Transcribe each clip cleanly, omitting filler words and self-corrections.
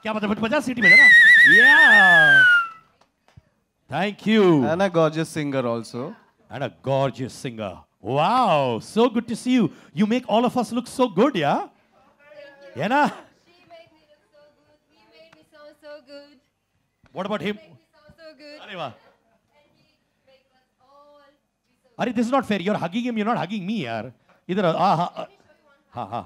क्या मतलब 50 सीटी बजा ना? Yeah. Thank you. And a gorgeous singer also. And a gorgeous singer. Wow, so good to see you. You make all of us look so good, yeah? Yeah, na? She made me look so good. He made me sound so good. What about him? He made me sound so good. Arey wah. And he makes us all be so Arey, this is not fair. You're hugging him, you're not hugging me, yaar. Idhar, ha.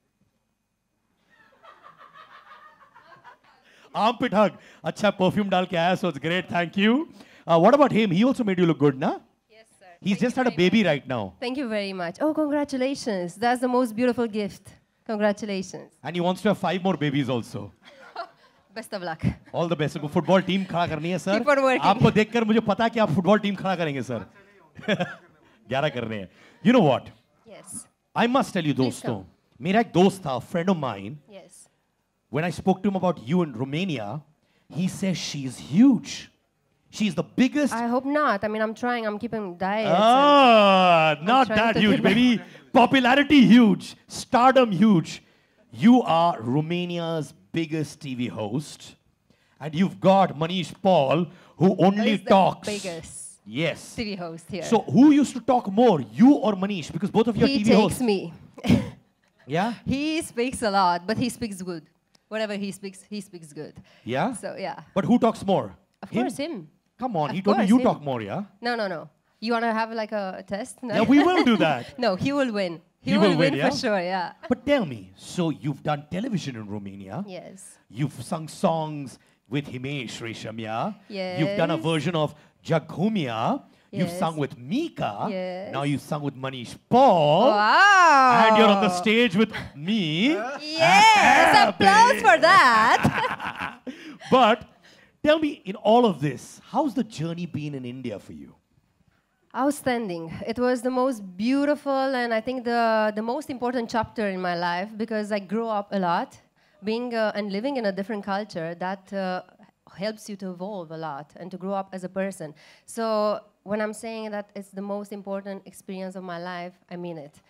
Armpit hug. Acha perfume dal ke aaya, so it's great. Thank you. What about him? He also made you look good, na? Yes, sir. He's just had a baby right now. Thank you very much. Oh, congratulations. That's the most beautiful gift. Congratulations. And he wants to have 5 more babies also. Best of luck. All the best. को football team खड़ा करनी है sir. Keep on working. आपको देखकर मुझे पता है कि आप फुटबॉल टीम खड़ा करेंगे सर. 11 कर रहे हैं. You know what? Yes. I must tell you दोस्तों. मेरा एक दोस्त था, friend of mine. Yes. When I spoke to him about you in Romania, he says she's huge. She's the biggest. I hope not. I mean, I'm trying. I'm keeping diet. Not trying that to huge, keep- baby. Popularity huge, stardom huge. You are Romania's biggest TV host, and you've got Manish Paul, who only He's the talks. biggest Yes. TV host here. So who used to talk more, you or Manish? Because both of you are he TV takes hosts. me. Yeah. He speaks a lot, but he speaks good. Whatever he speaks good. Yeah. So yeah. But who talks more? Of course, him. Come on, he Of told me course, you him. talk more, yeah? No. You want to have like a test? No? Yeah, we will do that. No, he will win. He will win, yeah? for sure, yeah. But tell me, so you've done television in Romania. Yes. You've sung songs with Himesh Reshamya. You've done a Yes. version of Jaghumia. You've Yes. sung with Mika. Yes. Now you've sung with Manish Paul. Wow. And you're on the stage with me. Yes, applause for that. But tell me, in all of this, how's the journey been in India for you? Outstanding. It was the most beautiful and I think the most important chapter in my life because I grew up a lot, being and living in a different culture that helps you to evolve a lot and to grow up as a person. So when I'm saying that it's the most important experience of my life, I mean it.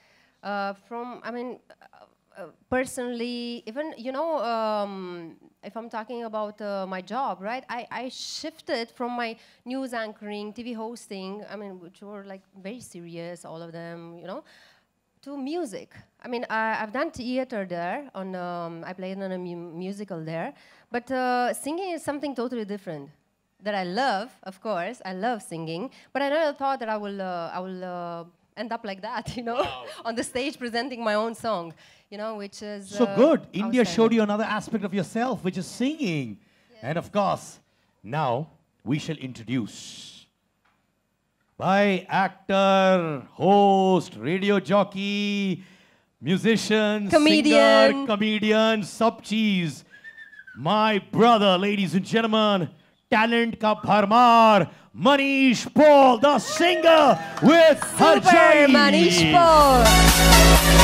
Personally, even, if I'm talking about my job, right, I shifted from my news anchoring, TV hosting, which were like very serious, all of them, to music. I've done theater there, I played on a musical there, but singing is something totally different that I love, of course, I love singing, but I never thought that I will end up like that, on the stage presenting my own song, which is So good. India showed outstanding. you another aspect of yourself, which is singing. And of course, now we shall introduce by actor, host, radio jockey, musician, Comedian. singer, comedian, sub cheese. My brother, ladies and gentlemen, talent ka bharmar, Manish Paul, the singer with Super Harjai. Manish Paul.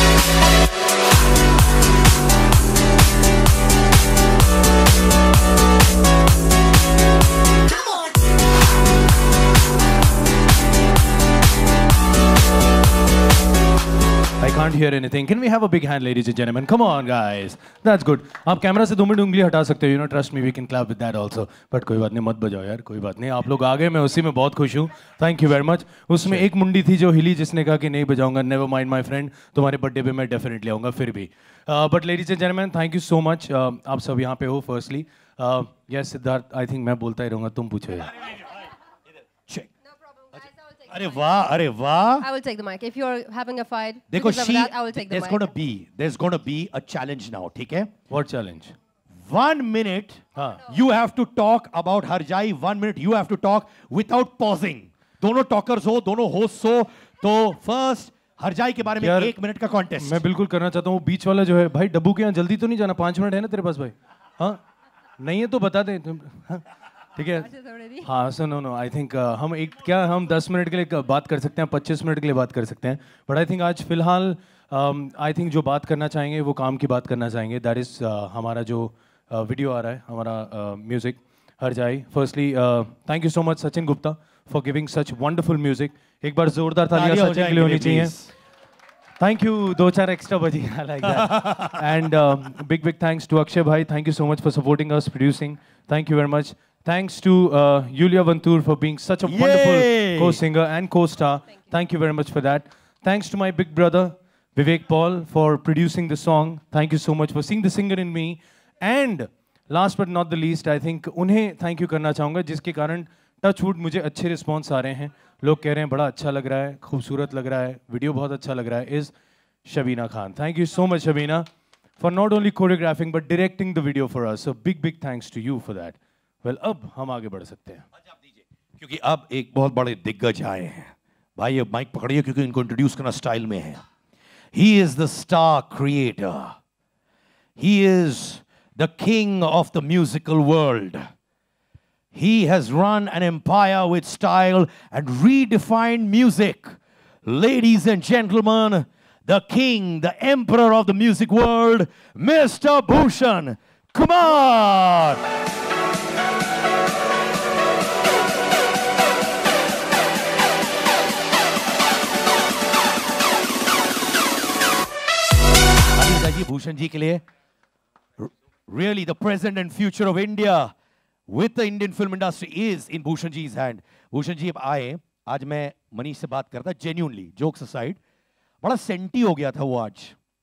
I can't hear anything. Can we have a big hand, ladies and gentlemen? Come on, guys. That's good. आप camera से 2 minute उंगली हटा सकते हो. Trust me, we can clap with that also. But कोई बात नहीं, मत बजाओ यार. कोई बात नहीं. आप लोग आ गए, मैं उसी में बहुत खुश हूँ. Thank you very much. उसमें एक मुंडी थी जो हिली, जिसने कहा कि नहीं बजाऊंगा. Never mind, my friend. तुम्हारे बर्थडे पे मैं definitely आऊँगा फिर भी. But ladies and gentlemen, thank you so much. आप सब यहाँ पे हो. Firstly, yes, Siddharth. I think मैं बोलता ही रहूँगा. तुम पूछो यार. Check. No problem, guys. I will take अरे वाह, अरे वाह. I will take the mic. If you're having a fight, देखो, because of that, I will take the mic. there's gonna be a challenge now, ठीक है? What challenge? 1 minute, you have to talk about Harjai. 1 minute, you have to talk without pausing. दोनों talkers हो, दोनों hosts हो. तो first, Harjai के बारे में यार, 1 मिनट का contest. मैं बिल्कुल करना चाहता हूँ. बीच वाला जो है भाई, डब्बू के यहाँ जल्दी तो नहीं जाना. 5 मिनट है ना तेरे पास भाई? हाँ, नहीं है तो बता दे. हाँ, ठीक है. हाँ, सो नो आई थिंक हम 10 मिनट के लिए बात कर सकते हैं, 25 मिनट के लिए बात कर सकते हैं. बट आई थिंक आज फिलहाल आई थिंक जो बात करना चाहेंगे वो काम की बात करना चाहेंगे. दैट इज हमारा जो वीडियो आ रहा है, हमारा music Harjaee. Firstly thank you so much Sachin Gupta for giving such wonderful music. एक बार जोरदार तालियां सचिन के लिए होनी चाहिए. Thank you, दो चार extra बजी, I like that. And big thanks to Akshay bhai. Thank you so much for supporting us, producing. Thank you very much. Thanks to Yulia Vantur for being such a wonderful co-singer and co-star. Thank you very much for that. Thanks to my big brother, Vivek Paul, for producing the song. Thank you so much for seeing the singer in me. And last but not the least, I think उन्हें thank you करना चाहूँगा जिसके कारण touchwood मुझे अच्छे response आ रहे हैं. लोग कह रहे हैं बड़ा अच्छा लग रहा है, खूबसूरत लग रहा है, वीडियो बहुत अच्छा लग रहा है. Is Shabina Khan. Thank you so much Shabina for not only choreographing but directing the video for us. So big thanks to you for that. Well अब हम आगे बढ़ सकते हैं क्योंकि अब एक बहुत बड़े दिग्गज आए हैं. भाई ये माइक पकड़िए क्योंकि इनको इंट्रोड्यूस करना स्टाइल में है. He is the star creator. He is the king of the musical world. He has run an empire with style and redefined music. Ladies and gentlemen, the king, the emperor of the music world, Mr. Bhushan Kumar. Bhushan ji ke liye, really the present and future of India with the Indian film industry is in Bhushan ji's hand. Bhushan ji अब आए. आज मैं मनीष से बात करता genuinely, jokes aside. बड़ा senti हो गया था वो आज.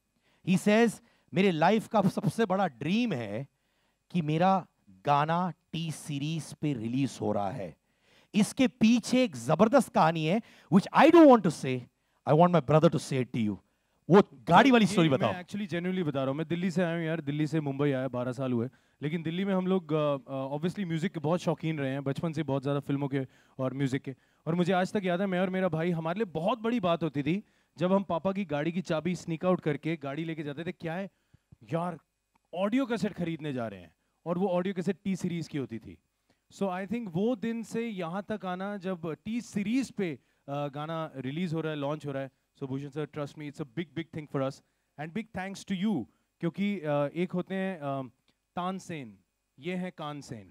He says मेरे लाइफ का सबसे बड़ा ड्रीम है कि मेरा गाना टी सीरीज पे रिलीज हो रहा है. इसके पीछे एक जबरदस्त कहानी है which I don't want to say. I want my brother to say it to you. वो गाड़ी वाली स्टोरी बताओ. मैं एक्चुअली जेन्युइनली बता रहा हूँ. मैं दिल्ली से आया हूँ यार. दिल्ली से मुंबई आया, 12 साल हुए. लेकिन दिल्ली में हम लोग ऑब्वियसली म्यूज़िक के बहुत शौकीन रहे हैं बचपन से, बहुत ज़्यादा फिल्मों के और म्यूज़िक के. और मुझे आज तक याद है, मैं और मेरा भाई, हमारे लिए बहुत बड़ी बात होती थी जब हम पापा की गाड़ी की चाबी स्नीक आउट करके गाड़ी लेके जाते थे. क्या है यार, ऑडियो कैसेट खरीदने जा रहे हैं. और वो ऑडियो कैसेट टी सीरीज़ की होती थी. सो आई थिंक वो दिन से यहाँ तक आना जब टी सीरीज़ पे गाना रिलीज़ हो रहा है, लॉन्च हो रहा है. So Bhushan sir, trust me, it's a big thing for us. And big thanks to you, क्योंकि एक होते हैं तानसेन, ये है कानसेन.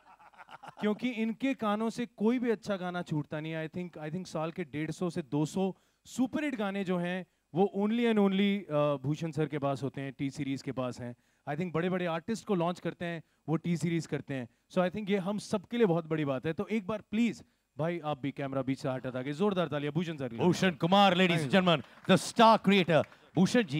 क्योंकि इनके कानों से कोई भी अच्छा गाना छूटता नहीं. आई थिंक साल के 150 से 200 सुपर हिट गाने जो हैं वो only and only Bhushan sir के पास होते हैं, टी सीरीज़ के पास हैं. आई थिंक बड़े बड़े आर्टिस्ट को लॉन्च करते हैं वो टी सीरीज़ करते हैं. सो आई थिंक ये हम सबके लिए बहुत बड़ी बात है. तो एक बार प्लीज़ भाई आप भी कैमरा बीच से हटा के जोरदार तालियां Bhushan sir. Bhushan Kumar, ladies and gentleman, the star creator. Bhushan ji,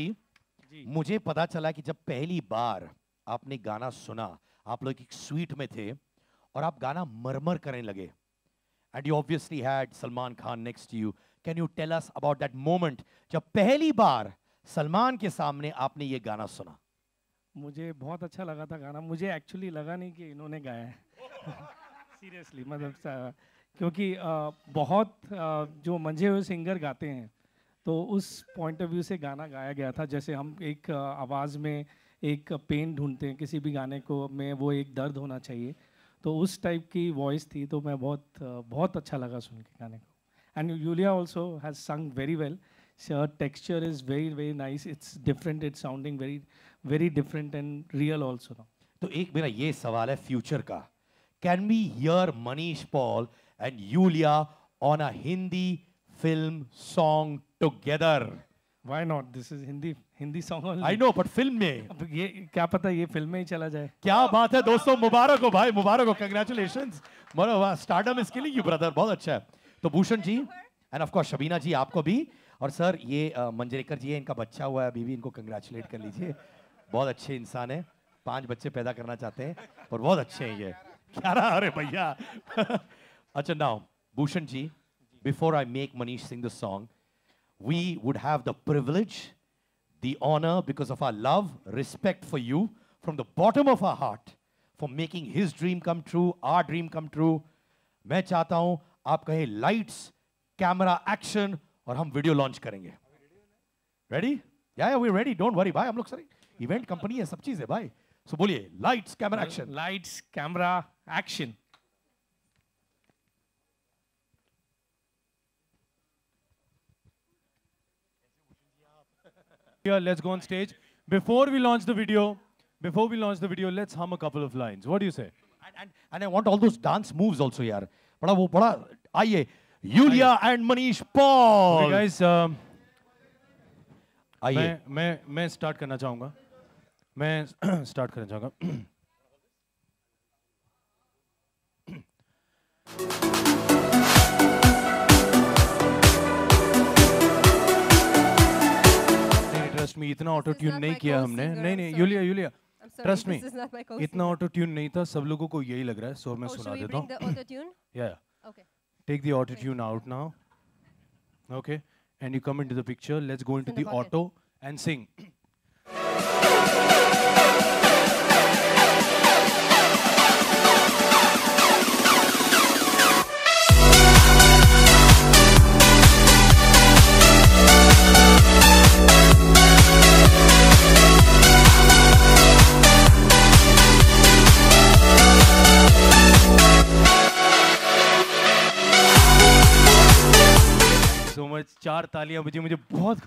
मुझे पता चला कि जब पहली बार आपने गाना सुना, आप लोग एक स्वीट में थे और आप गाना मरमर करने लगे. And you obviously had Salman Khan next to you. Can you tell us about that moment जब पहली बार सलमान के सामने आपने ये गाना सुना? मुझे बहुत अच्छा लगा था गाना. मुझे एक्चुअली लगा नहीं कि इन्होंने गाया है. सीरियसली, मतलब क्योंकि बहुत जो मंझे हुए सिंगर गाते हैं तो उस पॉइंट ऑफ व्यू से गाना गाया गया था. जैसे हम एक आवाज़ में एक पेन ढूंढते हैं किसी भी गाने को, में वो एक दर्द होना चाहिए, तो उस टाइप की वॉइस थी. तो मैं बहुत अच्छा लगा सुन के गाने को. And Yulia also has sung very well. her texture is very nice. It's different, it's sounding very different and real also now. तो एक मेरा ये सवाल है फ्यूचर का. Can we hear Manish Paul and Yulia on a Hindi film song together? Why not? This is Hindi song only. I know, but film में. अब ये क्या पता ये फिल्म में ही चला जाए. क्या बात है दोस्तों, मुबारक हो भाई, मुबारक हो, congratulations. Stardom is killing you brother, बहुत अच्छा है. तो Bhushan ji and of course Shabina जी आपको भी. और सर ये मंजरेकर जी है, इनका बच्चा हुआ है अभी भी, इनको कंग्रेचुलेट कर लीजिए. बहुत अच्छे इंसान है, 5 बच्चे पैदा करना चाहते हैं और बहुत अच्छे हैं ये. क्या रहा, अरे भैया. अच्छा, now Bhushan ji, before I make Manish sing the song, we would have the privilege, the honor, because of our love, respect for you, from the bottom of our heart, for making his dream come true, our dream come true. मैं चाहता हूं आप कहें lights, camera, action, और हम video launch करेंगे. Ready? या we ready, don't worry भाई, हम लोग सारी इवेंट कंपनी है, सब चीज है भाई. सो बोलिए, lights camera action. Lights camera action. Yeah, let's go on stage. Before we launch the video, let's hum a couple of lines. What do you say? And I want all those dance moves also यार. आइए, Yulia and Manish Paul. Okay, guys, आइए। मैं start करना चाहूँगा। मैं start करना चाहूँगा। Trust me, इतना ऑटो ट्यून नहीं किया हमने। नहीं, यूलिया ट्रस्ट मी, इतना ऑटो ट्यून नहीं था। सब लोगों को यही लग रहा है, सो मैं सुना देता हूँ। Yeah. Take the auto tune out now. Okay, and you come into the picture. Let's go into the auto and sing. So much, 4 तालियां बजी, मुझे बहुत,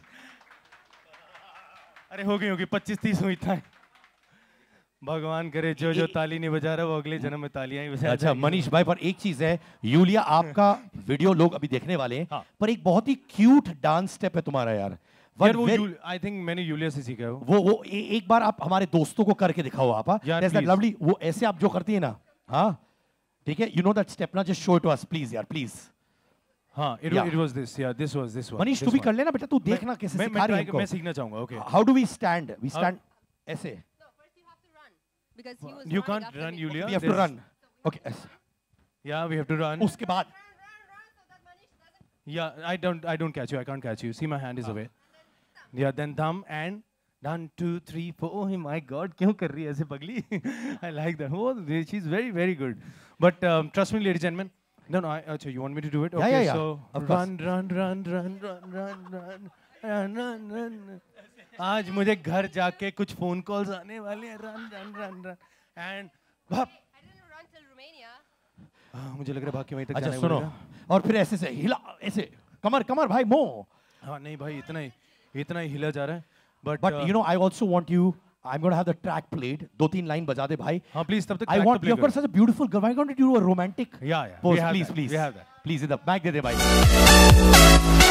अरे हो गई 25-30 हुई था। भगवान करे जो ताली नहीं बजा रहा वो अगले जन्म में तालियां ही बजा। अच्छा मनीष भाई, पर एक चीज है, यूलिया आपका वीडियो लोग अभी देखने वाले हैं, हाँ। पर एक बहुत ही क्यूट डांस स्टेप है तुम्हारा यार। आई थिंक मैंने यूलिया से सीखा है वो एक बार आप हमारे दोस्तों को करके दिखाओ आप। लवली, वो ऐसे आप जो करती है ना, हाँ ठीक है, you know that step no, just show it to us please यार, प्लीज। हाँ, it was this, yeah, this was one. Manish तू भी कर लेना बेटा, तू देखना कैसे सिखा रही है इनको। मैं सीखना चाहूंगा। Okay. How do we stand? We stand ऐसे। Because he was You running can't after run, me. Yulia. We have to run. Okay. Yeah, we have to run. उसके बाद Yeah, I don't catch you. I can't catch you. See, my hand is away. Yeah, then thumb and 1, 2, 3, 4. Oh my God, क्यों कर रही है ऐसे पगली? I like that. Oh, she's very, very good. But trust me, ladies and gentlemen. No, actually, you want me to do it? Okay, yeah. so Of course. run. आज मुझे घर जाके कुछ फोन कॉल्स आने वाले हैं। run. And भाप। I didn't run till Romania. मुझे लग रहा है भाग के वहीं तक अच्छा जाने सुनो, पड़ेगा। और फिर ऐसे से हिला, ऐसे कमर भाई मो। हाँ नहीं भाई, इतना ही हिला जा रहा है। But you know, I also want you. I'm going to have the track played. 2-3 line बजा दे भाई। हाँ प्लीज, तब तक I want, you've got such a beautiful girl. Why don't you do a romantic Yeah. pose, We have please, that. please. We have that. Please, इधर mic दे दे भाई।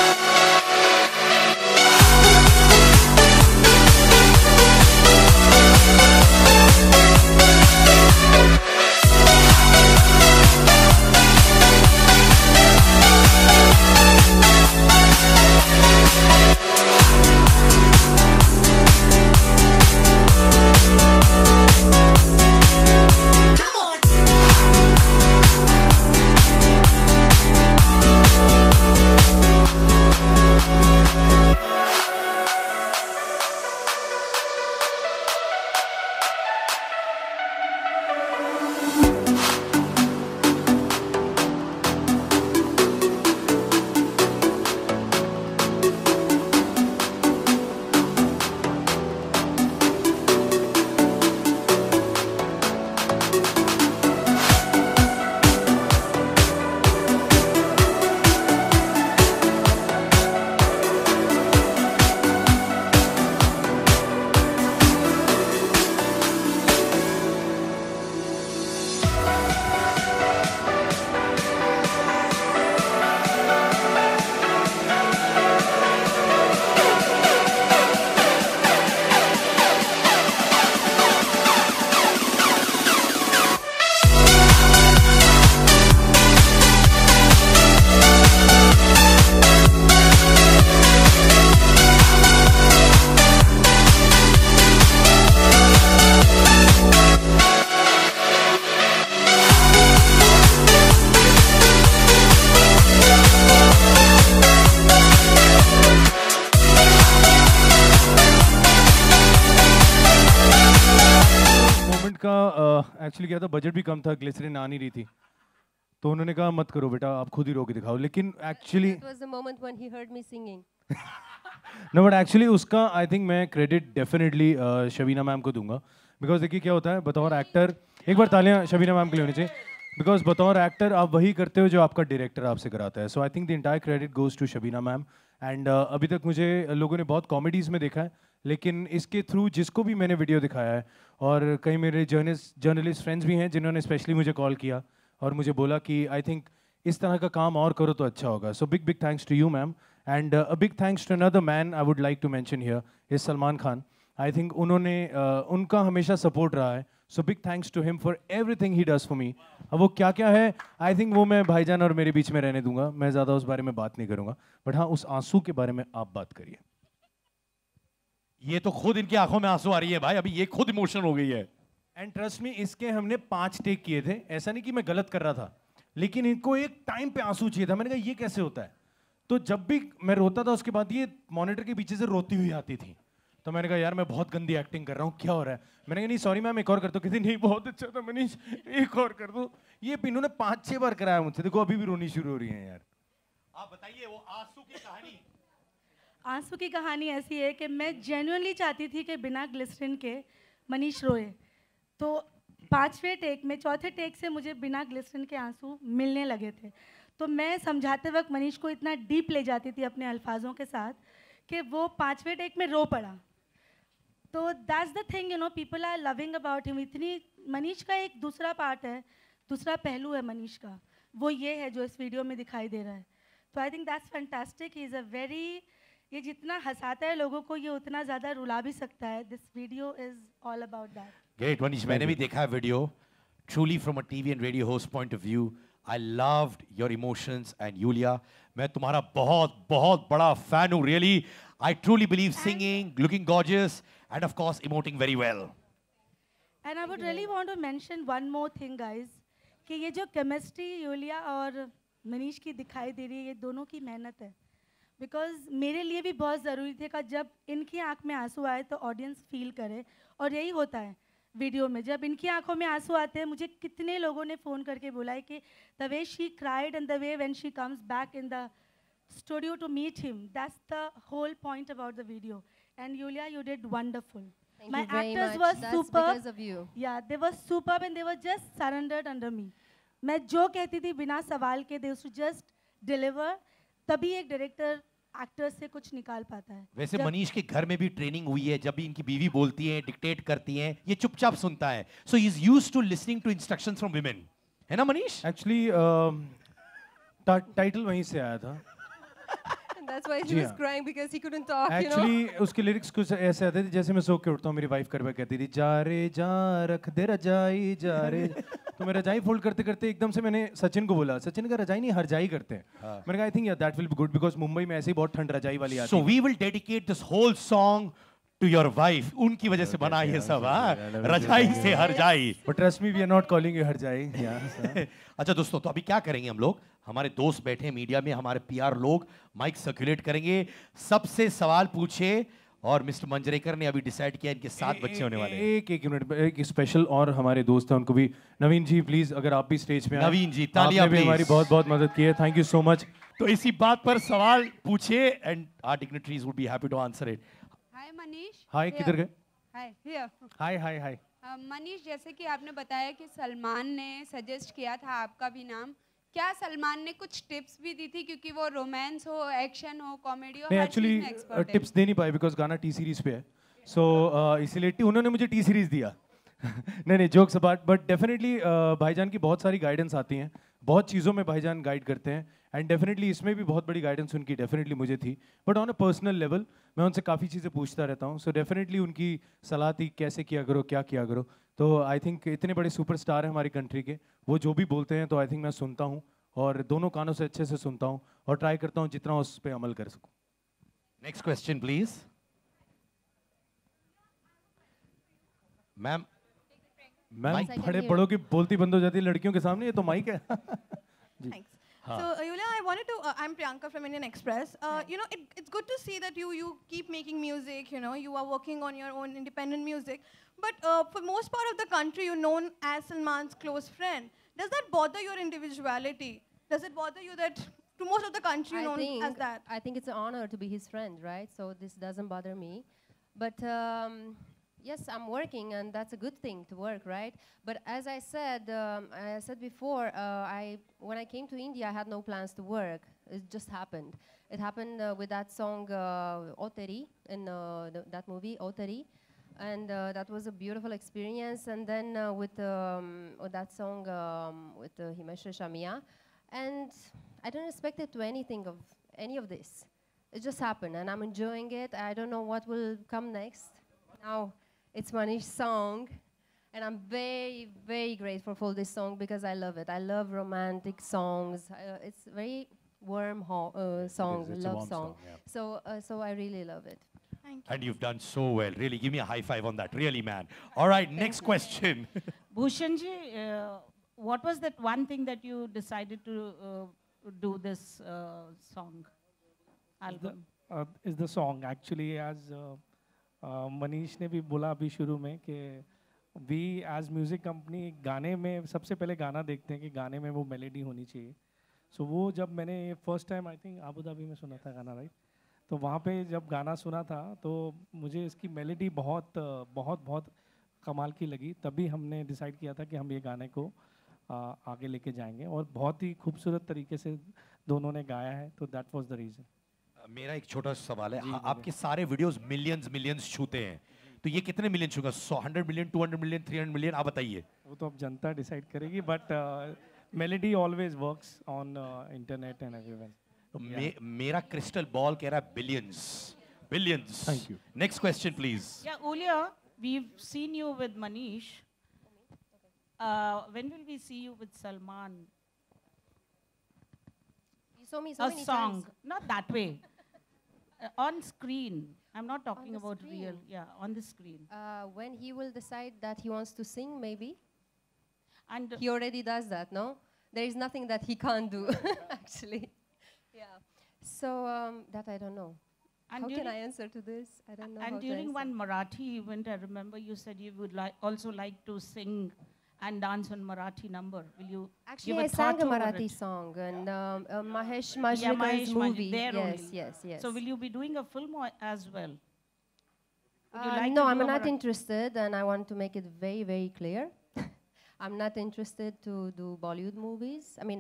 Actually क्या था, बजट भी कम था, ग्लिसरीन आ नहीं रही थी, तो उन्होंने कहा मत करो बेटा, आप खुद ही रो के दिखाओ। लेकिन actually It was the moment when he heard me singing. No but actually उसका आई थिंक मैं क्रेडिट डेफिनेटली शबीना मैम को दूंगा। बिकॉज देखिए क्या होता है, बतौर एक्टर, एक बार तालियां शबीना मैम के लिए होनी चाहिए, बिकॉज बतौर एक्टर आप वही करते हो जो आपका डायरेक्टर आपसे कराता है। So I think the entire credit goes to Shabina ma'am. And अभी तक मुझे लोगों ने बहुत कॉमेडीज़ में देखा है, लेकिन इसके थ्रू जिसको भी मैंने वीडियो दिखाया है, और कई मेरे जर्नलिस्ट फ्रेंड्स भी हैं जिन्होंने स्पेशली मुझे कॉल किया और मुझे बोला कि आई थिंक इस तरह का काम और करो तो अच्छा होगा। So big thanks to you ma'am, And a big thanks to another man I would like to mention here is Salman Khan. I think उन्होंने उनका हमेशा support रहा है. So big thanks to him for everything he does for me. अब वो क्या क्या है, I think वो मैं भाईजान और मेरे बीच में रहने दूंगा. मैं ज़्यादा उस बारे में बात नहीं करूँगा. But हाँ, उस आंसू के बारे में आप बात करिए. ये तो खुद इनकी आंखों में आंसू आ रही है भाई, अभी ये खुद इमोशनल हो गई है. एंड ट्रस्ट मी, इसके हमने 5 टेक किए थे. ऐसा नहीं कि मैं गलत कर रहा था, लेकिन इनको एक टाइम पे आंसू चाहिए था. मैंने कहा ये कैसे होता है. तो जब भी मैं रोता था उसके बाद ये मॉनिटर के पीछे से रोती हुई आती थी. तो मैंने कहा यार मैं बहुत गंदी एक्टिंग कर रहा हूँ, क्या हो रहा है. मैंने कहा नहीं सॉरी मैम, एक और कर दो. कहती नहीं बहुत अच्छा था मनीष, एक और कर दो. ये पिन्नू ने 5-6 बार कराया मुझसे. देखो अभी भी रोनी शुरू हो रही है यार. आप बताइए वो आंसू की कहानी. आंसू की कहानी ऐसी है कि मैं जेन्युइनली चाहती थी कि बिना ग्लिसरीन के मनीष रोए. तो 5वें टेक में, चौथे टेक से मुझे बिना ग्लिसरीन के आंसू मिलने लगे थे. तो मैं समझाते वक्त मनीष को इतना डीप ले जाती थी अपने अल्फाजों के साथ कि वो 5वें टेक में रो पड़ा. तो that's the thing, you know, people are loving about him. इतनी मनीष का एक दूसरा पार्ट है, दूसरा पहलू है मनीष का, वो ये है जो इस वीडियो में दिखाई दे रहा है. तो I think that's fantastic. He is a very, ये जितना हंसाता है लोगों को ये उतना ज़्यादा रुला भी सकता है. This video is all about that. Great Manish, मैंने भी देखा है video. Truly from a TV and radio host point of view, I loved your emotions. And Yulia, मैं तुम्हारा बहुत बहुत बड़ा फैन हूँ. Really, I truly believe singing, looking gorgeous, and of course emoting very well. And I would really want to mention one more thing guys, कि ये जो chemistry Yulia और मनीष की दिखाई दे रही है, ये दोनों की मेहनत है. बिकॉज मेरे लिए भी बहुत ज़रूरी थे कि जब इनकी आंख में आंसू आए तो ऑडियंस फील करे. और यही होता है वीडियो में, जब इनकी आंखों में आंसू आते हैं. मुझे कितने लोगों ने फ़ोन करके बोला है कि the way she cried and the way when she comes back in the studio to meet him, that's the whole point about the video. And Yulia, you did wonderful. Thank My you very actors much. were That's superb. because of you. Yeah, they were superb and they were just surrendered under me. मैं जो कहती थी बिना सवाल के, they used to just deliver. तभी एक director actor से कुछ निकाल पाता है. वैसे मनीष के घर में भी ट्रेनिंग हुई है. जब भी इनकी बीवी बोलती है, डिक्टेट करती हैं, ये चुपचाप सुनता है. So he is used to listening to instructions from women, है ना मनीष? एक्चुअली टाइटल वहीं से आया था. And that's why he जी was हाँ. crying because he couldn't talk, you know. Actually उसके लिरिक्स कुछ ऐसे आते थे जैसे मैं सो के उठता हूँ, मेरी वाइफ करवा कहती थी जा रे जा रख दे रजाई जा रे. तो मैं रजाई फोल्ड करते करते एकदम से मैंने सचिन को बोला, सचिन का रजाई नहीं हरजाई करते हैं. मैंने कहा I think that will be good because Mumbai में ऐसे ही बहुत ठंड रजाई वाली आती सो है. We will dedicate this whole song to your wife. उनकी वजह से बना ये सब. रजाई से हर जाई. But trust me, we are not calling you हरजाई. अच्छा दोस्तों, तो अभी क्या करेंगे हम लोग? हमारे दोस्त बैठे हैं मीडिया में, हमारे पीआर लोग माइक सर्कुलेट करेंगे. सबसे सवाल पूछे. और मिस्टर मंजरेकर ने अभी डिसाइड किया इनके 7 बच्चे होने वाले हैं. एक मिनट, एक स्पेशल और हमारे दोस्त हैं, उनको भी. नवीन जी प्लीज, अगर आप भी स्टेज पे आए. नवीन जी, तालियां आपने भी please. हमारी बहुत बहुत मदद की है. Thank you so much. तो इसी बात पर सवाल पूछे and our dignitaries would be happy to answer it. Hi Manish. Hi, किधर गए? हाय हियर. हाय हाय हाय. मनीष, जैसे कि आपने बताया कि सलमान ने सजेस्ट किया था आपका भी नाम, क्या सलमान ने कुछ टिप्स भी दी थी? क्योंकि वो रोमांस हो, एक्शन हो, कॉमेडी हो, नहीं, हर चीज़ में एक्चुअली एक्सपर्ट है. टिप्स दे नहीं पाए बिकॉज गाना टी सीरीज पे है. सो इसीलिए उन्होंने मुझे टी सीरीज दिया. नहीं जोक्स अपार्ट, बट डेफिनेटली भाईजान की बहुत सारी गाइडेंस आती हैं. बहुत चीज़ों में भाईजान गाइड करते हैं. एंड डेफिनेटली इसमें भी बहुत बड़ी गाइडेंस उनकी डेफिनेटली मुझे थी. But on a personal level मैं उनसे काफ़ी चीज़ें पूछता रहता हूँ. सो डेफिनेटली उनकी सलाह थी कैसे किया करो, क्या किया करो. तो आई थिंक इतने बड़े सुपरस्टार हैं हमारी कंट्री के, वो जो भी बोलते हैं तो आई थिंक मैं सुनता हूँ और दोनों कानों से अच्छे से सुनता हूँ और ट्राई करता हूँ जितना उस पर अमल कर सकूँ. Next question please. Ma'am, ma'am I can बड़े hear. बड़ों की बोलती बंद हो जाती है लड़कियों के सामने. ये तो माइक है. Thanks. So, Yulia, I wanted to. I'm Priyanka from Indian Express. You know, it's good to see that you keep making music. You know, you are working on your own independent music. But for most part of the country, you're known as Salman's close friend. Does that bother your individuality? Does it bother you that to most of the country you're known as that? I think it's an honor to be his friend, right? So this doesn't bother me. But yes, I'm working, and that's a good thing to work, right? But as I said before, when I came to India, I had no plans to work. It just happened. It happened with that song Oteri in that movie Oteri. And that was a beautiful experience. And then with that song with Himesh Reshammiya. And I didn't expect it to any of this. it just happened, and I'm enjoying it. I don't know what will come next. Now, it's Manish's song, and I'm very, very grateful for this song because I love it. I love romantic songs. It's very warm song, It's a love warm song. song, yeah. So I really love it. Thank you. And you've done so well. Really, give me a high five on that. Really, man. All right, next question. Bhushanji, what was that one thing that you decided to do this song, album? Is the song actually, as Manish ने भी बोला अभी शुरू में कि we as music company गाने में सबसे पहले गाना देखते हैं कि गाने में वो मेलेडी होनी चाहिए. So वो जब मैंने first time I think Abu Dhabi में सुना था गाना, राइट? तो वहाँ पे जब गाना सुना था तो मुझे इसकी मेलेडी बहुत बहुत बहुत कमाल की लगी. तभी हमने डिसाइड किया था कि हम ये गाने को आगे लेके जाएंगे, और बहुत ही खूबसूरत तरीके से दोनों ने गाया है. तो दैट वाज द रीज़न. मेरा एक छोटा सा सवाल है. आपके सारे वीडियोस मिलियंस छूते हैं, तो ये कितने मिलियन छूगा? 100 मिलियन, 200 मिलियन, 300 मिलियन? आप बताइए. वो तो अब जनता डिसाइड करेगी, but melody always works on internet and everywhere. तो मेरा क्रिस्टल बॉल कह रहा है billions. Thank you. Next question please. Yeah, Ulia, we've seen you with Manish. When will we see you with Salman? You saw me so A many song, times. not that way. On screen. I'm not talking the about real. screen. Yeah, on the screen. When he will decide that he wants to sing, maybe. And He already does that, no? There is nothing that he can't do, actually. Yeah. So that I don't know. And How can during- I answer to this? I don't know. how And to during answer. one Marathi event, I remember you said you would also like to sing and dance on Marathi number. Will you Actually, give I a sang thought a over Marathi it? song and Mahesh Yeah, Majrekar's Mahesh Maj- movie. there Yes, only. yes. So will you be doing a film as well? Would you Uh, like no, to I'm do a not Marathi- interested, and I want to make it very, very clear. I'm not interested to do Bollywood movies. I mean,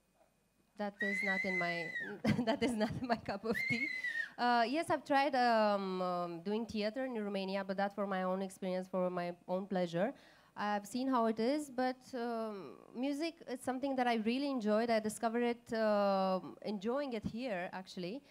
that is not in my that is not my cup of tea. Yes, I've tried doing theater in Romania, but that for my own experience, for my own pleasure. I've seen how it is, but music is something that I really enjoyed. I discovered it, enjoying it here, actually.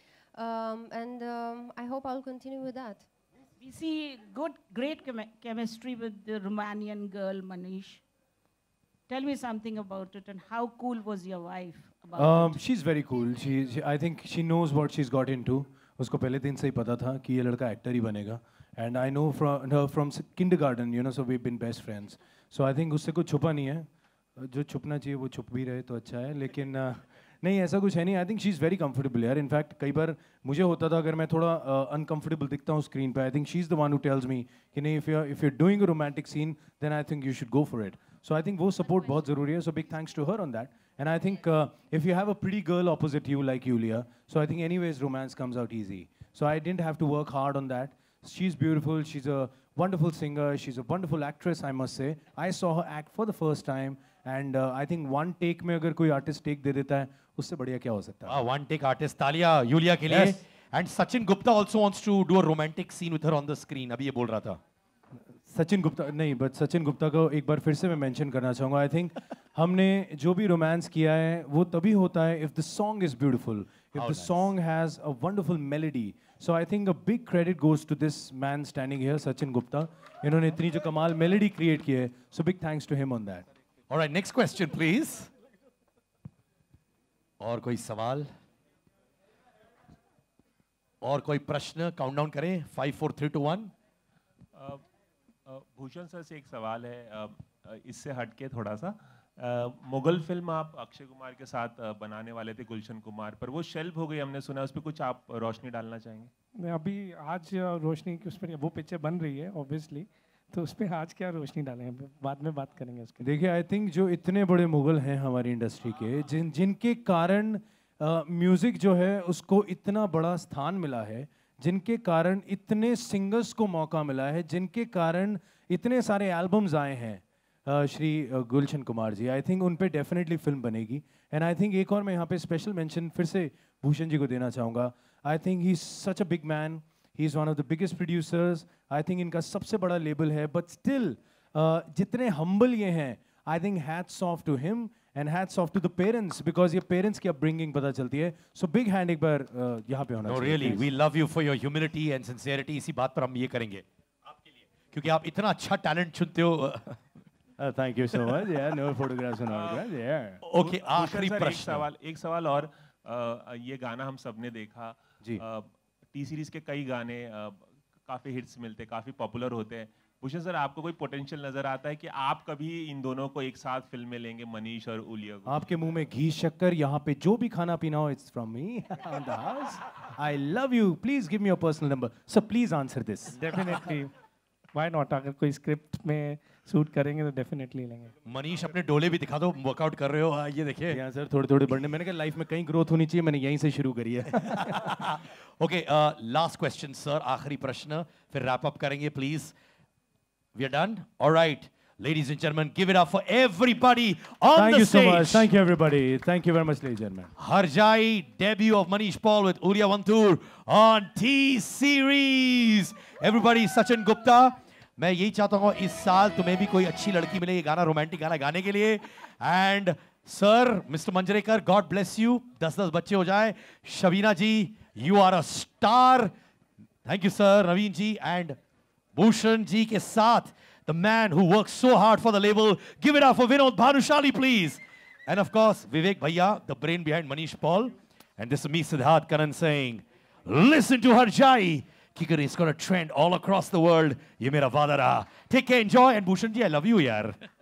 And I hope I'll continue with that. We see great chemistry with the Romanian girl, Manish. Tell me something about it, and how cool was your wife about it? She's very cool. I think she knows what she's got into. उसको पहले दिन से ही पता था कि ये लड़का actor ही बनेगा. And I know from her from kindergarten, you know, so we've been best friends. So I think उससे कुछ छुपा नहीं है. जो छुपना चाहिए वो छुप भी रहे तो अच्छा है. लेकिन नहीं, ऐसा कुछ है नहीं. I think she's very comfortable यार. In fact, कई बार मुझे होता था अगर मैं थोड़ा uncomfortable दिखता हूँ screen पे, I think she's the one who tells me कि नहीं, if you're doing a romantic scene, then I think you should go for it. So I think वो support बहुत ज़रूरी है. So big thanks to her on that. And I think if you have a pretty girl opposite you like Yulia, so I think anyways romance comes out easy. So I didn't have to work hard on that. She's beautiful. She's a wonderful singer. She's a wonderful actress, I must say. I saw her act for the first time, and I think one take में अगर कोई artist take दे देता है, उससे बढ़िया क्या हो सकता है? One take artist. तालिया यूलिया के लिए. Yes. And Sachin Gupta also wants to do a romantic scene with her on the screen. अभी ये बोल रहा था. सचिन गुप्ता नहीं, बट सचिन गुप्ता को एक बार फिर से मैं मेंशन करना चाहूँगा. आई थिंक हमने जो भी रोमांस किया है वो तभी होता है if the song is beautiful, if the song has a wonderful melody. So I think a big credit goes to this man standing here, Sachin Gupta. इन्होंने इतनी जो कमाल मेलोडी क्रिएट की है, so big thanks to him on that. Alright, next question please. और कोई सवाल? और कोई प्रश्न? काउंटडाउन करें. 5 4 3 2 1. भूषण सर से एक सवाल है, इससे हटके थोड़ा सा. मुगल फिल्म आप अक्षय कुमार के साथ बनाने वाले थे, गुलशन कुमार, पर वो शेल्व हो गई हमने सुना. उस पर कुछ आप रोशनी डालना चाहेंगे? मैं अभी आज रोशनी की उस पर वो पिक्चर बन रही है ऑब्वियसली, तो उस पर आज क्या रोशनी डालेंगे, बाद में बात करेंगे उसके. देखिए, आई थिंक जो इतने बड़े मुगल हैं हमारी इंडस्ट्री के, जिनके कारण म्यूज़िक जो है उसको इतना बड़ा स्थान मिला है, जिनके कारण इतने सिंगर्स को मौका मिला है, जिनके कारण इतने सारे एल्बम्स आए हैं, श्री गुलशन कुमार जी, आई थिंक उन पे डेफिनेटली फिल्म बनेगी. एंड आई थिंक एक और मैं यहाँ पे स्पेशल मेंशन फिर से भूषण जी को देना चाहूँगा. I think he is such a big man, he is one of the biggest producers. I think इनका सबसे बड़ा लेबल है, बट स्टिल जितने हम्बल ये हैं, I think hats off to him and hats off to the parents because ये parents की upbringing पता चलती है. So big hand एक बार यहाँ पे होना No, चाहिए. really, we love you for your humility and sincerity. इसी बात पर हम ये करेंगे आपके लिए, क्योंकि आप इतना अच्छा talent चुनते हो. Thank you so much. Yeah, no photographs and autographs. Yeah. Okay, आखिरी सर, प्रश्न. एक सवाल और ये गाना हम सबने देखा जी. टी सीरीज के कई गाने काफी हिट्स मिलते, काफी पॉपुलर होते हैं. भूषण सर, आपको कोई पोटेंशियल नजर आता है कि आप कभी इन दोनों को एक साथ फिल्म में लेंगे, मनीष और उलिया को? आपके मुंह में घी शक्कर, यहाँ पे जो भी खाना पीना हो, it's from me on the house. I love you. Please give me your personal number. So please answer this. Definitely why not. अगर कोई स्क्रिप्ट में शूट करेंगे तो डेफिनेटली लेंगे. मनीष अपने डोले भी दिखा दो, वर्कआउट कर रहे हो. ये देखिए. यहाँ सर थोड़े बढ़ने, मैंने कहा लाइफ में कहीं ग्रोथ होनी चाहिए, मैंने यहीं से शुरू करी है. Okay, last question, sir. आखिरी प्रश्न, फिर wrap up करेंगे, please. We are done? All right. Ladies and gentlemen, give it up for everybody on Thank the you so stage. much. Thank you everybody. Thank you very much, ladies and gentlemen. Harjai, debut of Manish Paul with Uriya Vantur on T-Series. Everybody, Sachin Gupta. मैं यही चाहता हूँ इस साल तुम्हें भी कोई अच्छी लड़की मिले ये गाना, रोमांटिक गाना गाने के लिए. And sir, Mr. Manjrekar, God bless you. 10-10 बच्चे हो जाए. Shabina ji, you are a star. Thank you, sir. Naveen ji and Bhushan ji के साथ, the man who works so hard for the label. Give it up for Vinod Bhanushali, please. And of course, Vivek Bhaiya, the brain behind Manish Paul. And this is me, Siddharth Karan, saying, listen to Harjai. Kikari is going to trend all across the world. Ye mera vada raha. Take care, enjoy. And Bhushan ji, I love you, yaar.